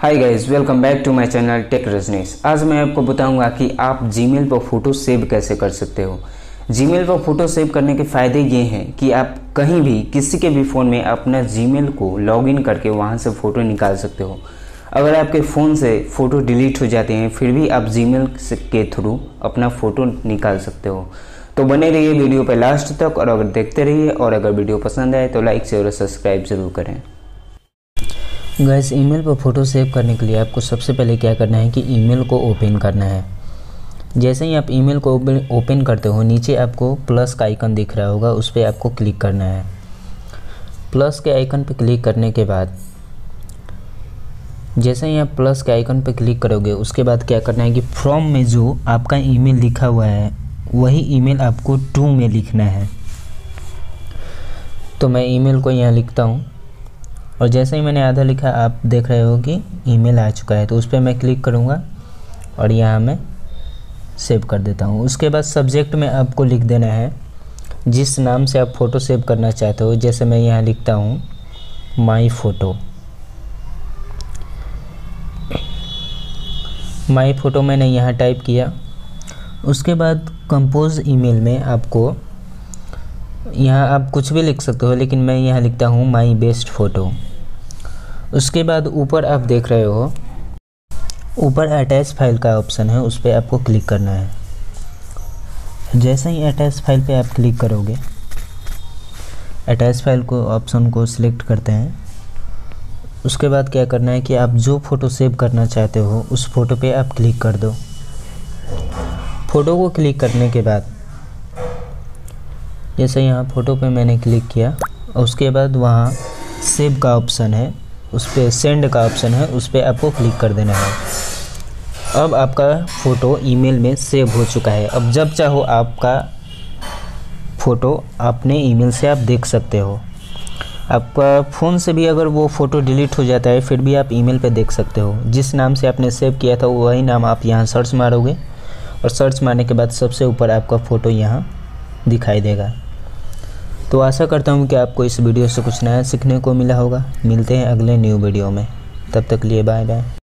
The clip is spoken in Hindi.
Hi guys, welcome back to my channel tech Rajneesh. आज मैं आपको बताऊंगा कि आप जीमेल पर फ़ोटो सेव कैसे कर सकते हो। जीमेल पर फ़ोटो सेव करने के फ़ायदे ये हैं कि आप कहीं भी किसी के भी फ़ोन में अपना जीमेल को लॉगिन करके वहां से फ़ोटो निकाल सकते हो। अगर आपके फ़ोन से फ़ोटो डिलीट हो जाते हैं फिर भी आप जीमेल के थ्रू अपना फ़ोटो निकाल सकते हो। तो बने रहिए वीडियो पर लास्ट तक और अगर देखते रहिए, और अगर वीडियो पसंद आए तो लाइक शेयर और सब्सक्राइब ज़रूर करें। गैस, ईमेल पर फ़ोटो सेव करने के लिए आपको सबसे पहले क्या करना है कि ईमेल को ओपन करना है। जैसे ही आप ईमेल को ओपन करते हो, नीचे आपको प्लस का आइकन दिख रहा होगा, उस पर आपको क्लिक करना है। प्लस के आइकन पर क्लिक करने के बाद जैसे ही आप प्लस के आइकन पर क्लिक करोगे, उसके बाद क्या करना है कि फ्रॉम में जो आपका ईमेल लिखा हुआ है वही ईमेल आपको टू में लिखना है। तो मैं ईमेल को यहाँ लिखता हूँ और जैसे ही मैंने आधा लिखा, आप देख रहे हो कि ईमेल आ चुका है। तो उस पर मैं क्लिक करूँगा और यहाँ मैं सेव कर देता हूँ। उसके बाद सब्जेक्ट में आपको लिख देना है जिस नाम से आप फ़ोटो सेव करना चाहते हो। जैसे मैं यहाँ लिखता हूँ माई फ़ोटो मैंने यहाँ टाइप किया। उसके बाद कंपोज ईमेल में आपको यहाँ आप कुछ भी लिख सकते हो, लेकिन मैं यहाँ लिखता हूँ माई बेस्ट फ़ोटो। उसके बाद ऊपर आप देख रहे हो, ऊपर अटैच फाइल का ऑप्शन है, उस पर आपको क्लिक करना है। जैसे ही अटैच फाइल पे आप क्लिक करोगे, अटैच फाइल को ऑप्शन को सिलेक्ट करते हैं। उसके बाद क्या करना है कि आप जो फ़ोटो सेव करना चाहते हो उस फ़ोटो पे आप क्लिक कर दो। फ़ोटो को क्लिक करने के बाद जैसे यहाँ फ़ोटो पे मैंने क्लिक किया और उसके बाद वहाँ सेव का ऑप्शन है, उस पर सेंड का ऑप्शन है, उस पर आपको क्लिक कर देना है। अब आपका फ़ोटो ईमेल में सेव हो चुका है। अब जब चाहो आपका फ़ोटो अपने ईमेल से आप देख सकते हो। आपका फ़ोन से भी अगर वो फ़ोटो डिलीट हो जाता है फिर भी आप ईमेल पे देख सकते हो। जिस नाम से आपने सेव किया था वही नाम आप यहाँ सर्च मारोगे और सर्च मारने के बाद सबसे ऊपर आपका फ़ोटो यहाँ दिखाई देगा। तो आशा करता हूँ कि आपको इस वीडियो से कुछ नया सीखने को मिला होगा। मिलते हैं अगले न्यू वीडियो में, तब तक लिए बाय बाय।